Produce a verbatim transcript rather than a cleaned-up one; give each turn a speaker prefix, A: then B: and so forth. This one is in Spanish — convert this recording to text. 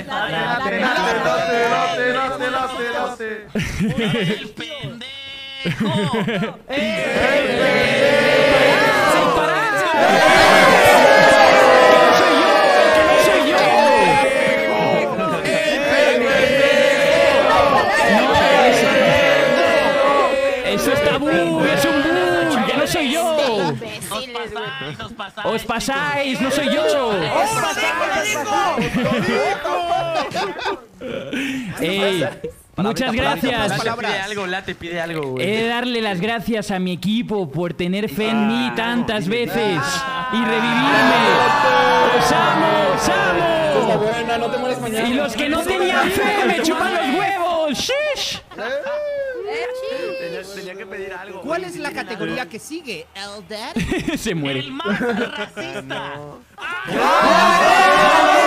A: Late, late, late, late, late.
B: ¡El pendejo!
A: ¡El
C: ¡Eso está bug! ¡Es un bug! ¡Que no soy yo!
B: ¡Os pasáis, os pasáis!
C: ¡Os pasáis! ¡No soy yo! ¡Ey! Muchas gracias.
D: Pide algo, Late, pide algo, güey.
C: He de darle las gracias a mi equipo por tener fe en mí tantas veces y revivirme. ¡Os amo! ¡Os amo!
E: Buena, no te mueres mañana.
C: Y los que no tenían fe me chupan los huevos. ¡Shish!
D: Tenía, tenía que pedir algo.
F: ¿Cuál
D: güey.
F: es la categoría que sigue? ¿El Dead?
C: Se muere.
B: ¡El más racista!
A: ¡Ah!